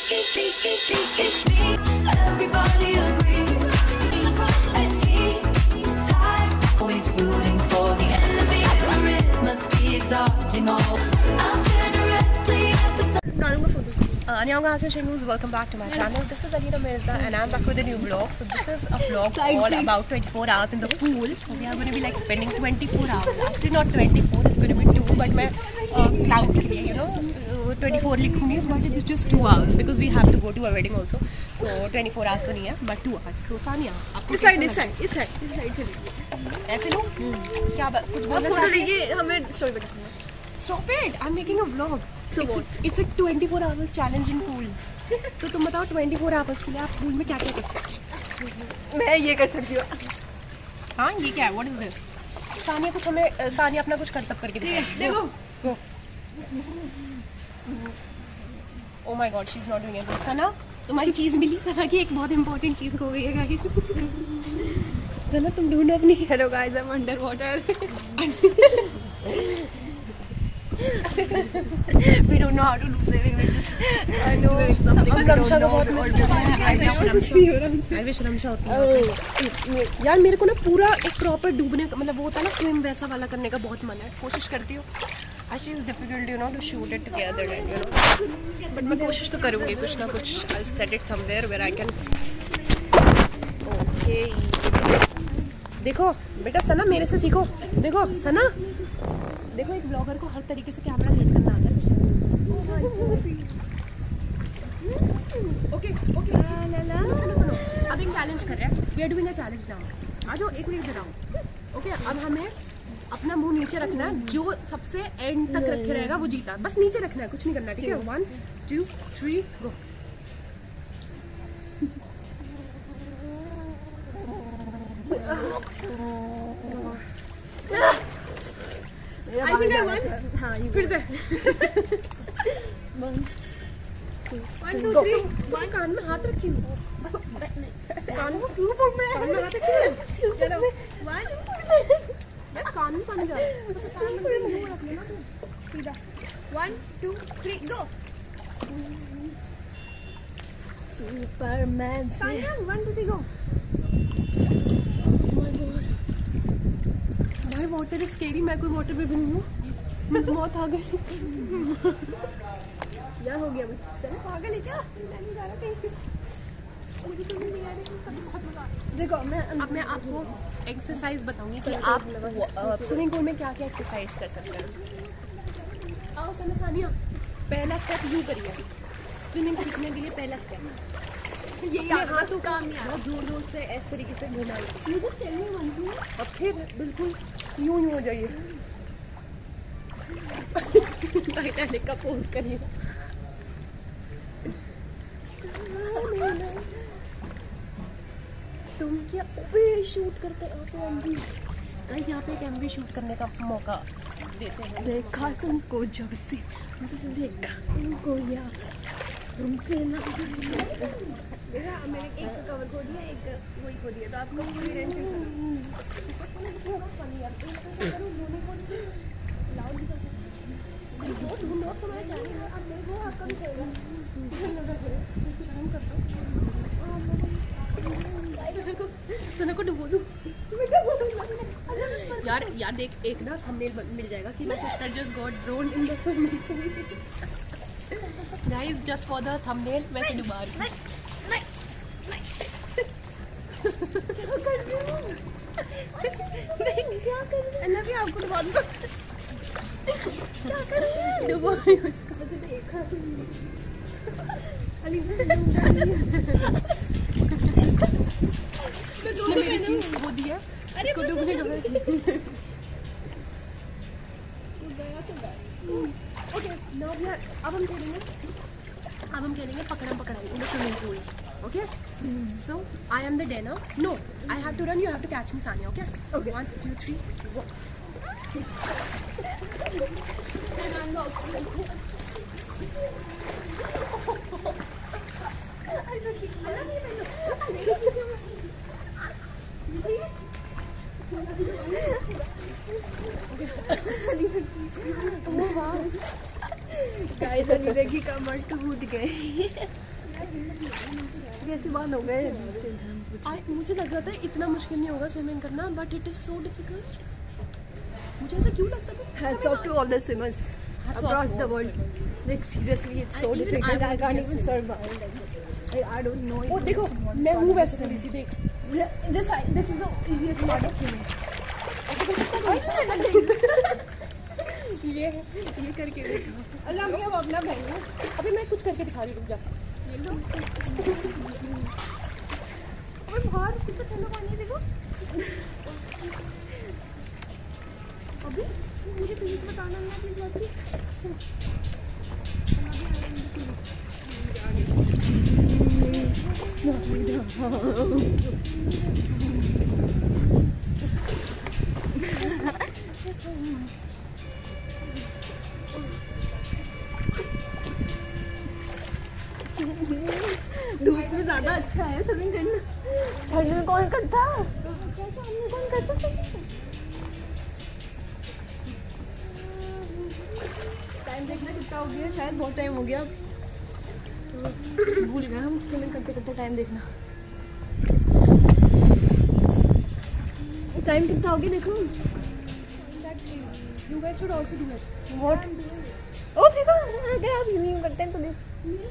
It's me, everybody agrees. At tea time, always rooting for the enemy. It must be exhausting. All I'll stare directly at the sun. Annyeonghaseyo Shingus, welcome back to my channel. This is Alina Mirza and I'm back with a new vlog. So this is a vlog all about 24 hours in the pool. So we are going to be like spending 24 hours. Actually not 24, it's going to be 2, but मैं cloud के लिए, you know, 24 लिखूँगी, but it is just 2 hours because we have to go to a wedding also. So 24 hours तो नहीं है, but 2 hours. So Sania, आपको इस side से लीजिए। ऐसे लो? क्या कुछ बोलना चाहते हैं? हमें स्टोरी बताना है। Stop it! I'm making a vlog. So it's a 24 hours challenge in pool. तो तुम बताओ 24 hours के लिए आप pool में क्या क्या कर सकते हैं? मैं ये कर सकती हूँ। हाँ ये क्या है? What is this? सानिया कुछ हमें सानिया अपना कुछ करतब करके देखो। Go. Oh my God, she's not doing it. सना तुम्हारी चीज़ मिली। सना की एक बहुत इंपॉर्टेंट चीज़ खो गई है गाइस। सना तुम ढूंढो अपनी। Hello guys, I am under water. We don't know how to do saving witches. I know. हम रमशा को बहुत मिस कर रहे हैं। I wish रमशा होती। यार मेरे को ना पूरा एक प्रॉपर डूबने का मतलब वो होता है ना स्विम वैसा वाला करने का बहुत मन है। कोशिश करती हूँ। Actually it's difficult, you know, to shoot it together and you know. But मैं कोशिश तो करूँगी कुछ ना कुछ। I'll set it somewhere where I can. Okay. देखो बेटा सना मेरे से सीखो। देखो सना। देखो एक ब्लॉगर को हर तरीके से कैमरा सेट करना आता है। ओके सुनो अब एक चैलेंज कर रहे हैं। We are doing a challenge now. आ जाओ एक मिनट बताओ। ओके अब हमें अपना मुंह नीचे रखना है। जो सबसे एंड तक रखे रहेगा वो जीता। बस नीचे रखना है, कुछ नहीं करना, ठीक है? 1 2 3 गो। I think I won. हाँ ये फिर से 1 2 3 1 कान में हाथ रखी हूँ। कान में हाथ रखी हूँ। चलो 1 यार कान में पानी जा रहा है। 1 2 3 गो। सुपरमैन सानिया 1 2 3 गो। भाई वाटर इज स्केरी। मैं कोई वाटर में भी नहीं हूँ। मेरी मौत आ गई। यार हो गया बस। चलो पागल है क्या? मैं नहीं जा रहा कहीं। मुझे तो नहीं आ रही। कभी बहुत मजा आता है। देखो अब मैं आपको एक्सरसाइज बताऊंगी कि आप स्विमिंग पूल में क्या क्या एक्सरसाइज कर सकते हैं। आओ सानिया पहला स्टेप यूँ करिए। स्विमिंग सीखने के लिए पहला स्टेप ये हाथों काम नहीं आ रहा। जोर जोर से इस तरीके से घुमाइए और फिर बिल्कुल यूं ही हो जाइए। टाइटैनिक का पोज करिए। तुम क्या शूट करते हो? यहाँ पे एक MV शूट करने का मौका देते हैं। देखा तुमको जब से देखा तुमको यार तुमसे ना देखा मैंने एक कवर खो दिया, एक वही खो दिया, तो आपको पूरी रेंज यार देख एक ना थंबनेल मिल जाएगा कि my sister just got drowned in the swimming pool. Guys just for the thumbnail वैसे डुबा रही हूं। क्या कर रही हूँ? क्या कर रही हूँ? अल्लाह भी आपको डुबा दूँ। क्या कर रही है? डुबा रही हूं। देखा इसने मेरी चीज खो दी है। अरे इसको डूबने दो। ओके नाउ वी आर अब हम खेलेंगे पकड़म पकड़ाई in the swimming pool. Okay so I am the denner. No I have to run, you have to catch me Sania. Okay 1 2 3 go. Guys देखी कमर टूट गई। कैसे बात हो गए? मुझे लग रहा था इतना मुश्किल नहीं होगा स्विमिंग करना, but it is so difficult. मुझे ऐसा क्यों लगता था? Hats off to all the swimmers across the world. Like seriously, it's so difficult. I can't even survive like this. Like, I don't know. ओ देखो, मैं हूँ वैसे थोड़ी सी. देख, This is the easiest part of swimming. ये करके देखो. अल्लाह मैं अब अपना बहन हूँ. अभी मैं कुछ करके दिखा रही हूँ, रुक जा. ये लो. अबे बाहर कितना ठंडा पानी है देखो. अभी मुझे फिजिक्स बताना नहीं अपनी बात की. धूप में ज्यादा अच्छा है स्विमिंग करना. ठंड में कौन करता? कौन करता? टाइम देखना कितना हो गया. शायद बहुत टाइम हो गया. भूल गए हम स्विमिंग करते करते टाइम देखना. टाइम कितना हो गया देखो. You guys should also do it. What? ओ देखो अगर आप यूं करते हैं तो देख.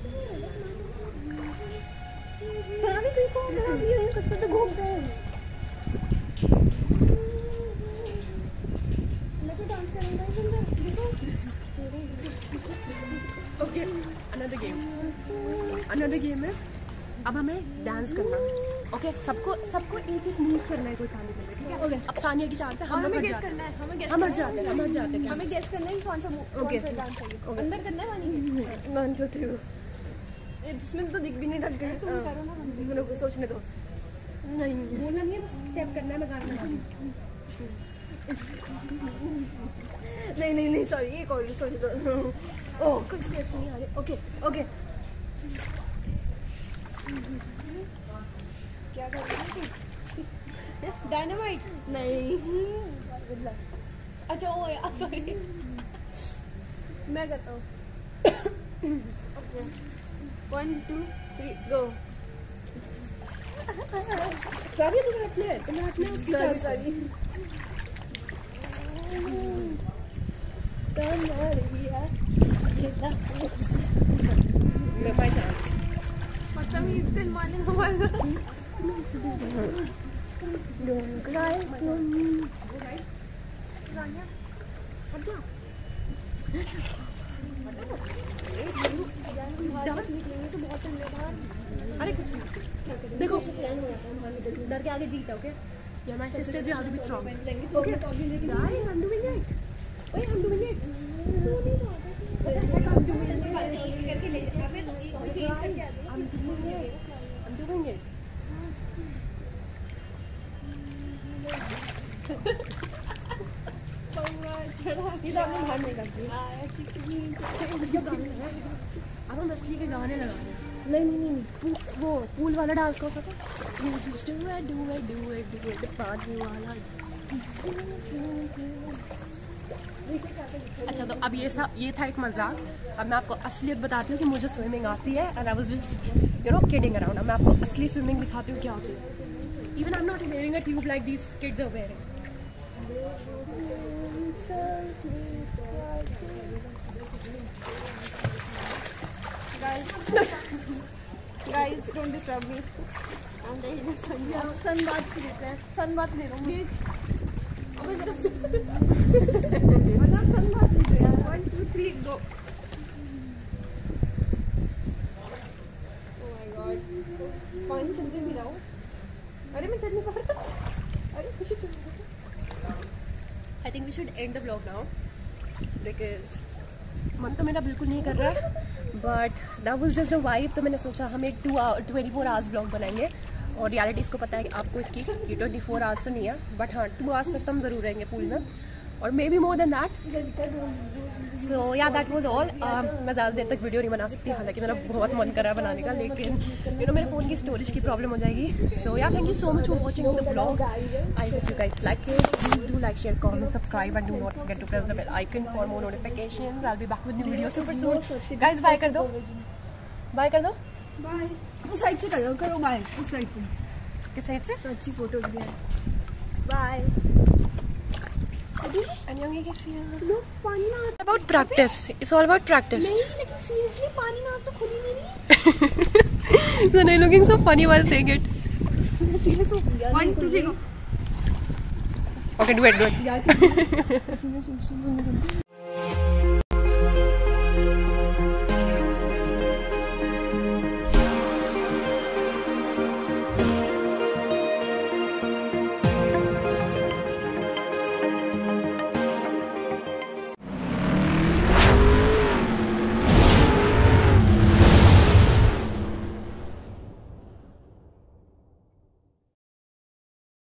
चला भी देखो अगर आप यूं करते तो घूमते हैं. मैं तो डांस करूँगा इसमें. देखो. Okay, another game is अब हमें डांस करना है. ओके, सबको एक एक मूव करना है कोई खाने के लिए, ठीक है? Okay. अब सानिया की चाल से हम हमें हट गेस जाते करना है. हम हट जाते हैं क्या? हमें गेस करना है कि कौन सा Okay. डांस चाहिए. अंदर करना है वानी. 1 2 3. इसमें तो दिख भी नहीं ढक गई. तुम करो ना. मेरे को सोचने दो. नहीं बोलना नहीं है, बस स्टेप करना है. मैं गाना लगा दूँ. नहीं सॉरी एक और सोच दो. ओह कुछ स्टेप्स नहीं आ रहे. ओके क्या कर रही है? डायनामाइट नहीं. अच्छा ओ यार सॉरी. मैं करता हूँ. ओके 1 2 3 गो. सानिया तुम्हें हटना है उसकी चाल से. सॉरी. बाय चांस बदतमीज दिल माने हमारा. Don't cry for me. हट जा. डांस निकलेंगे तो बहुत ठंडे बाहर. अरे कुछ नहीं. देखो, डर के आगे जीत है. Okay, you're my sisters, you have to be strong. Okay, guys, I'm doing it. Wait, I'm doing it. I'm doing it. अब हम असली के गाने लगा रहे हैं. नहीं वो पूल वाला डांस कौन सा था? You just do it, पानी वाला. अच्छा, तो अब ये था एक मजाक. अब मैं आपको असलियत बताती हूँ कि मुझे स्विमिंग आती है. And I was just kidding around. अब मैं आपको असली स्विमिंग दिखाती हूँ क्या होती है. Even I am not wearing a tube like these kids are wearing. Guys, don't disturb me. सन बात ले रहा हूँ. अबे मेरा सन बात ले रहा है. 1 2 3 गो. Oh my God. पानी चलते भी रहा हूँ. अरे मैं चल नहीं पा रहा. अरे खुशी चल. I think we should end the vlog now because मन तो मेरा बिल्कुल नहीं कर रहा, but that was just the vibe. तो मैंने सोचा हम एक 24 आवर्स ब्लॉग बनाएंगे. और रियलिटी इसको पता है कि आपको इसकी 24 आवर्स तो नहीं है, बट हाँ 2 आवर्स तक तो हम ज़रूर रहेंगे पूल में, और maybe more than that. So yeah that was all. मैं ज़्यादा देर तक वीडियो नहीं बना सकती, हालांकि मेरा बहुत मन कर रहा है बनाने का, लेकिन मेरे फ़ोन की स्टोरेज की प्रॉब्लम हो जाएगी. So yeah thank you so much for watching the blog. I hope you guys like it. Please do like, share, comment, subscribe and do not forget to press the bell icon for more notifications. I will be back with new video super soon. Guys bye कर दो. Bye. उस side से करो bye, उस side से। किस side से? तो अच्छी फोटोज भी है। बाय। अन्योंगी कैसी है? लो पानी ना आता। About practice. It's all about practice. नहीं लेकिन सीरियसली पानी ना तो खुली नहीं। So they're looking so funny while saying it. Serious हो गया। 1 2 3 Okay, do it. यार